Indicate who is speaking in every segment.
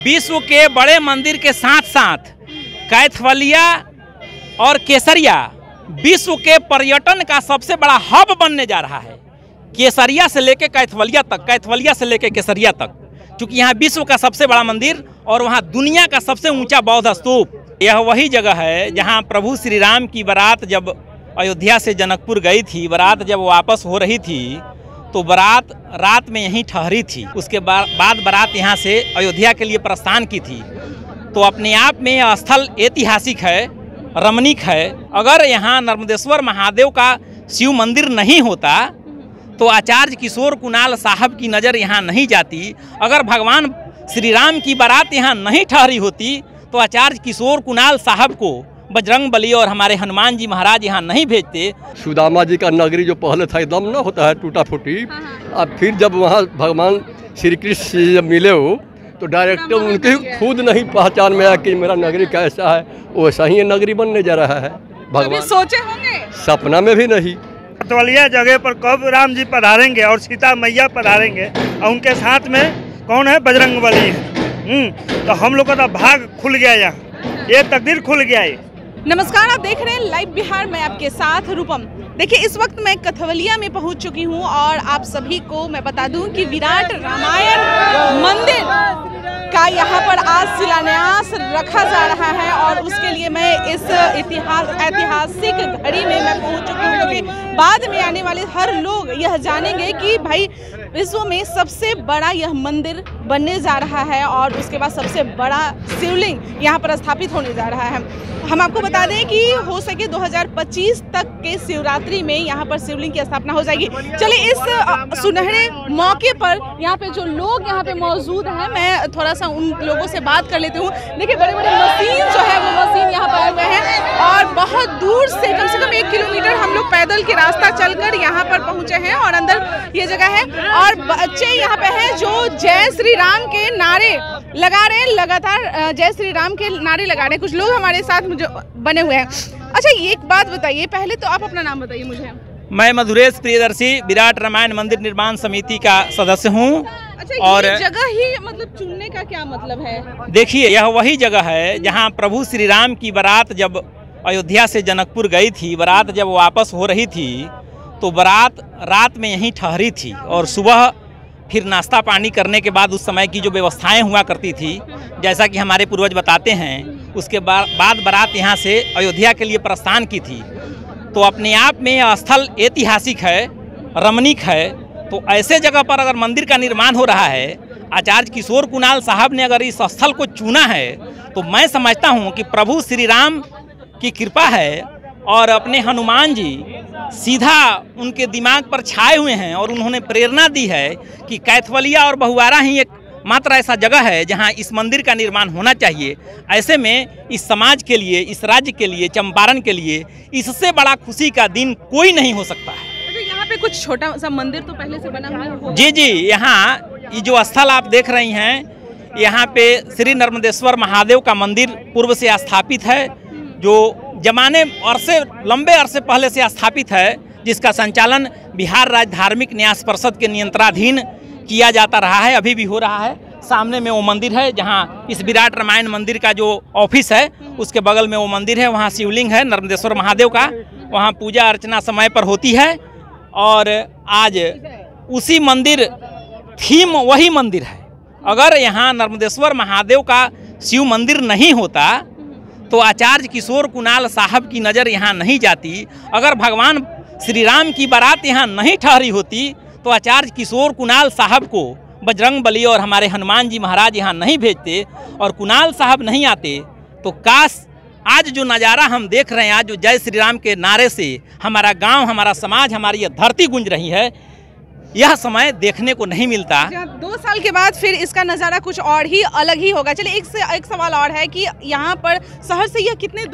Speaker 1: विश्व के बड़े मंदिर के साथ साथ कैथवलिया और केसरिया विश्व के पर्यटन का सबसे बड़ा हब बनने जा रहा है। केसरिया से लेकर कैथवलिया तक, कैथवलिया से लेकर केसरिया तक, क्योंकि यहाँ विश्व का सबसे बड़ा मंदिर और वहाँ दुनिया का सबसे ऊंचा बौद्ध स्तूप। यह वही जगह है जहाँ प्रभु श्री राम की बारात जब अयोध्या से जनकपुर गई थी, बारात जब वापस हो रही थी तो बारात रात में यहीं ठहरी थी। उसके बाद बारात यहाँ से अयोध्या के लिए प्रस्थान की थी। तो अपने आप में यह स्थल ऐतिहासिक है, रमणीक है। अगर यहाँ नर्मदेश्वर महादेव का शिव मंदिर नहीं होता तो आचार्य किशोर कुणाल साहब की नज़र यहाँ नहीं जाती। अगर भगवान श्री राम की बारात यहाँ नहीं ठहरी होती तो आचार्य किशोर कुणाल साहब को बजरंग बली और हमारे हनुमान जी महाराज यहाँ नहीं भेजते।
Speaker 2: सुदामा जी का नगरी जो पहले था एकदम न होता है टूटा फूटी, अब फिर जब वहाँ भगवान श्री कृष्ण से जब मिले हो तो डायरेक्ट उनके खुद नहीं पहचान में आया कि मेरा नगरी कैसा है। वैसा ही ये नगरी बनने जा रहा है। भगवान
Speaker 3: सोचे होंगे,
Speaker 2: सपना में भी नहीं।
Speaker 4: कैथवलिया जगह पर कब राम जी पधारेंगे और सीता मैया पधारेंगे और उनके साथ में कौन है, बजरंग बली है। तो हम लोग का तो भाग खुल गया, यहाँ ये तकदीर खुल गया है।
Speaker 3: नमस्कार, आप देख रहे हैं लाइव बिहार। मैं आपके साथ रूपम। देखिए, इस वक्त मैं कैथवलिया में पहुंच चुकी हूं और आप सभी को मैं बता दूं कि विराट रामायण मंदिर का यहां पर आज शिलान्यास रखा जा रहा है और उसके लिए मैं इस ऐतिहासिक घड़ी में मैं पहुंच चुकी हूं, क्योंकि बाद में आने वाले हर लोग यह जानेंगे कि भाई विश्व में सबसे बड़ा यह मंदिर बनने जा रहा है और उसके बाद सबसे बड़ा शिवलिंग यहाँ पर स्थापित होने जा रहा है। हम आपको बता दें कि हो सके 2025 तक के शिवरात्रि में यहाँ पर शिवलिंग की स्थापना हो जाएगी। चलिए, इस सुनहरे मौके पर यहाँ पे जो लोग यहाँ पे मौजूद हैं, मैं थोड़ा सा उन लोगों से बात कर लेती हूँ। देखिए, बड़े बड़े मशीन जो है वो मशीन यहाँ पर आए हुए हैं और बहुत दूर से कम 1 किलोमीटर हम लोग पैदल के रास्ता चलकर यहाँ पर पहुँचे हैं और अंदर ये जगह है और बच्चे यहाँ पे हैं जो जय श्री राम के नारे लगा रहे हैं, लगातार जय श्री राम के नारे लगा रहे हैं। कुछ लोग हमारे साथ जो बने हुए हैं। अच्छा, ये एक बात बताइए, पहले तो आप अपना नाम बताइए मुझे।
Speaker 1: मैं मधुरेश प्रियदर्शी विराट रामायण मंदिर निर्माण समिति का सदस्य हूँ।
Speaker 3: अच्छा,
Speaker 1: और
Speaker 3: ये जगह ही मतलब चुनने का क्या मतलब है?
Speaker 1: देखिए, यह वही जगह है जहाँ प्रभु श्री राम की बारात जब अयोध्या से जनकपुर गई थी, बारात जब वापस हो रही थी तो बारात रात में यहीं ठहरी थी और सुबह फिर नाश्ता पानी करने के बाद उस समय की जो व्यवस्थाएं हुआ करती थी, जैसा कि हमारे पूर्वज बताते हैं, उसके बाद बारात यहाँ से अयोध्या के लिए प्रस्थान की थी। तो अपने आप में यह स्थल ऐतिहासिक है, रमणीक है। तो ऐसे जगह पर अगर मंदिर का निर्माण हो रहा है, आचार्य किशोर कुणाल साहब ने अगर इस स्थल को चुना है तो मैं समझता हूँ कि प्रभु श्री राम की कृपा है और अपने हनुमान जी सीधा उनके दिमाग पर छाए हुए हैं और उन्होंने प्रेरणा दी है कि कैथवलिया और बहुआरा ही एक मात्र ऐसा जगह है जहां इस मंदिर का निर्माण होना चाहिए। ऐसे में इस समाज के लिए, इस राज्य के लिए, चंपारण के लिए इससे बड़ा खुशी का दिन कोई नहीं हो सकता है।
Speaker 3: तो यहाँ पे कुछ छोटा सा मंदिर तो पहले से बना हुआ होगा?
Speaker 1: जी जी, यहाँ ये जो स्थल आप देख रही हैं, यहाँ पे श्री नर्मदेश्वर महादेव का मंदिर पूर्व से स्थापित है, जो जमाने अरसे लंबे अरसे पहले से स्थापित है, जिसका संचालन बिहार राज्य धार्मिक न्यास परिषद के नियंत्रणाधीन किया जाता रहा है, अभी भी हो रहा है। सामने में वो मंदिर है जहाँ इस विराट रामायण मंदिर का जो ऑफिस है उसके बगल में वो मंदिर है, वहाँ शिवलिंग है नर्मदेश्वर महादेव का, वहाँ पूजा अर्चना समय पर होती है। और आज उसी मंदिर थीम वही मंदिर है। अगर यहाँ नर्मदेश्वर महादेव का शिव मंदिर नहीं होता तो आचार्य किशोर कुणाल साहब की नज़र यहाँ नहीं जाती। अगर भगवान श्री राम की बारात यहाँ नहीं ठहरी होती तो आचार्य किशोर कुणाल साहब को बजरंग बली और हमारे हनुमान जी महाराज यहाँ नहीं भेजते और कुणाल साहब नहीं आते तो काश आज जो नज़ारा हम देख रहे हैं, आज जो जय श्री राम के नारे से हमारा गांव, हमारा समाज, हमारी यह धरती गूंज रही है, यह समय देखने को नहीं मिलता।
Speaker 3: 2 साल के बाद फिर इसका नज़ारा कुछ और ही अलग ही होगा। चलिए, एक सवाल और है कि यहाँ पर शहर से यह कितने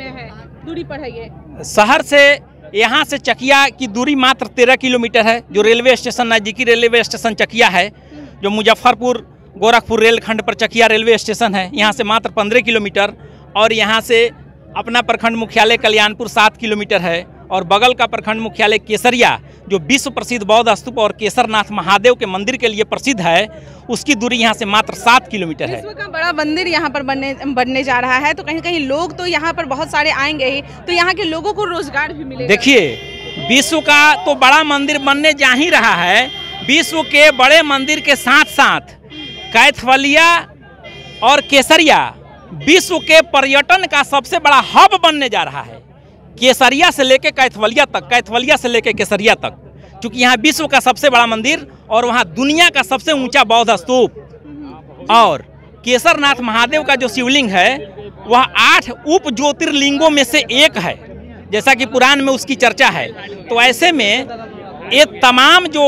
Speaker 3: दूरी पर है? ये
Speaker 1: शहर से यहाँ से चकिया की दूरी मात्र 13 किलोमीटर है। जो रेलवे स्टेशन, नज़दीकी रेलवे स्टेशन चकिया है, जो मुजफ्फरपुर गोरखपुर रेलखंड पर चकिया रेलवे स्टेशन है, यहाँ से मात्र 15 किलोमीटर। और यहाँ से अपना प्रखंड मुख्यालय कल्याणपुर 7 किलोमीटर है और बगल का प्रखंड मुख्यालय केसरिया जो विश्व प्रसिद्ध बौद्ध स्तूप और केसरनाथ महादेव के मंदिर के लिए प्रसिद्ध है, उसकी दूरी यहाँ से मात्र 7 किलोमीटर है।
Speaker 3: विश्व का बड़ा मंदिर यहाँ पर बनने जा रहा है, तो कहीं कहीं लोग तो यहाँ पर बहुत सारे आएंगे ही, तो यहाँ के लोगों को रोजगार भी मिलेगा।
Speaker 1: देखिए, विश्व का तो बड़ा मंदिर बनने जा ही रहा है। विश्व के बड़े मंदिर के साथ साथ कैथवलिया और केसरिया विश्व के पर्यटन का सबसे बड़ा हब बनने जा रहा है। केसरिया से लेके कैथवलिया तक, कैथवलिया से लेके केसरिया तक, क्योंकि यहाँ विश्व का सबसे बड़ा मंदिर और वहाँ दुनिया का सबसे ऊंचा बौद्ध स्तूप और केसरनाथ महादेव का जो शिवलिंग है वह 8 उप ज्योतिर्लिंगों में से एक है, जैसा कि पुराण में उसकी चर्चा है। तो ऐसे में ये तमाम जो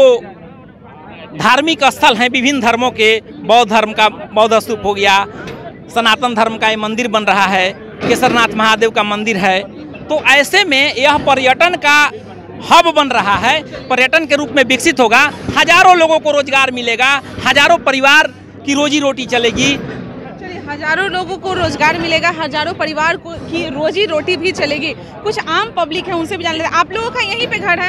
Speaker 1: धार्मिक स्थल हैं विभिन्न धर्मों के, बौद्ध धर्म का बौद्ध स्तूप हो गया, सनातन धर्म का ये मंदिर बन रहा है, केसरनाथ महादेव का मंदिर है, तो ऐसे में यह पर्यटन का हब बन रहा है, पर्यटन के रूप में विकसित होगा। हजारों लोगों को रोजगार मिलेगा, हजारों परिवार की रोजी रोटी चलेगी।
Speaker 3: हजारों लोगों को रोजगार मिलेगा, हजारों परिवार को की रोजी रोटी भी चलेगी। कुछ आम पब्लिक है, उनसे भी जान लेते हैं। आप लोगों का यहीं पे घर है?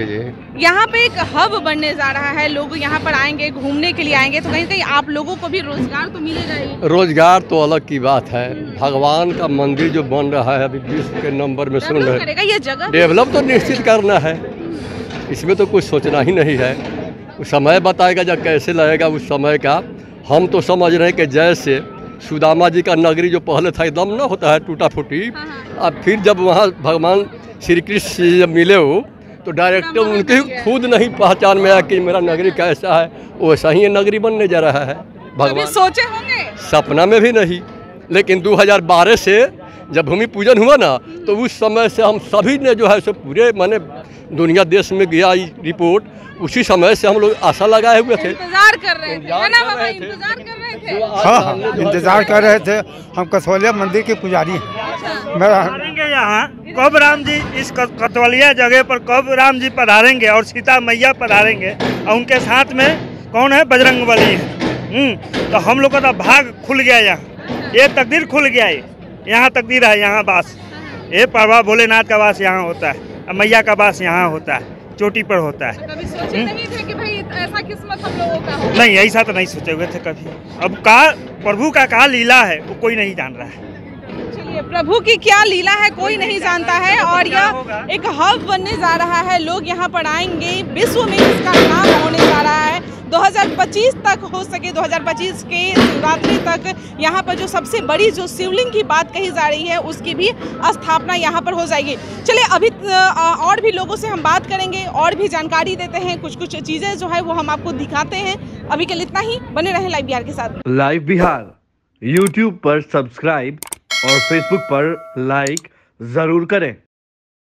Speaker 2: जी।
Speaker 3: यहाँ पे एक हब बनने जा रहा है, लोग यहाँ पर आएंगे, घूमने के लिए आएंगे, तो कहीं कहीं आप लोगों को भी रोजगार तो मिलेगा ही।
Speaker 2: रोजगार तो अलग की बात है। भगवान का मंदिर जो बन रहा है अभी विश्व के नंबर में सुन रहे हैं,
Speaker 3: ये जगह
Speaker 2: डेवलप तो निश्चित करना है, इसमें तो कुछ सोचना ही नहीं है। समय बताएगा जब कैसे लगेगा उस समय का। हम तो समझ रहे हैं कि जैसे सुदामा जी का नगरी जो पहले था एकदम ना होता है टूटा फूटी, अब फिर जब वहाँ भगवान श्री कृष्ण से जब मिले हो तो डायरेक्ट उनके खुद नहीं पहचान में आया कि मेरा नगरी कैसा है, वैसा ही ये नगरी बनने जा रहा है। भगवान
Speaker 3: सोचे होंगे,
Speaker 2: सपना में भी नहीं, लेकिन 2012 से जब भूमि पूजन हुआ ना तो उस समय से हम सभी ने जो है सो पूरे माने दुनिया देश में गया रिपोर्ट, उसी समय से हम लोग आशा लगाए हुए थे,
Speaker 3: इंतजार कर रहे थे, है ना बाबा, इंतजार कर रहे थे।
Speaker 5: हाँ, इंतजार कर रहे थे। हम कसौलिया मंदिर के पुजारी हैं।
Speaker 4: पधारेंगे यहाँ कब राम जी, इस कतवलिया जगह पर कब राम जी पधारेंगे और सीता मैया पधारेंगे और उनके साथ में कौन है, बजरंगबली है। तो हम लोग का तो भाग खुल गया, यहाँ ये तकदीर खुल गया है, यहाँ तकदीर है, यहाँ बास, ये परवा भोलेनाथ का वास यहाँ होता है, मैया का वास यहाँ होता है, चोटी पर होता है।
Speaker 3: कभी सोचे नहीं थे कि भाई ऐसा किस्मत हम लोगों का होगा?
Speaker 4: नहीं, ऐसा तो नहीं सोचे हुए थे कभी। अब का प्रभु का क्या लीला है वो कोई नहीं जान रहा है।
Speaker 3: चलिए, प्रभु की क्या लीला है कोई नहीं जानता है, और यह एक हब बनने जा रहा है। लोग यहाँ पर आएंगे, विश्व में इसका नाम होने जा रहा है। 2025 तक हो सके, 2025 के शिवरात्रि तक यहाँ पर जो सबसे बड़ी जो शिवलिंग की बात कही जा रही है उसकी भी स्थापना यहाँ पर हो जाएगी। चलिए, अभी और भी लोगों से हम बात करेंगे और भी जानकारी देते हैं, कुछ चीज़ें जो है वो हम आपको दिखाते हैं। अभी के लिए इतना ही, बने रहें लाइव बिहार के साथ।
Speaker 6: लाइव बिहार YouTube पर सब्सक्राइब और Facebook पर लाइक ज़रूर करें।